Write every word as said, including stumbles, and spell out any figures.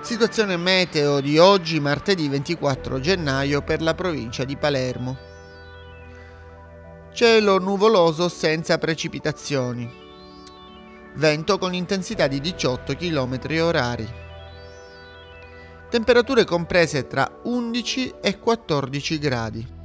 Situazione meteo di oggi, martedì ventiquattro gennaio, per la provincia di Palermo. Cielo nuvoloso senza precipitazioni. Vento con intensità di diciotto chilometri orari. Temperature comprese tra undici e quattordici gradi.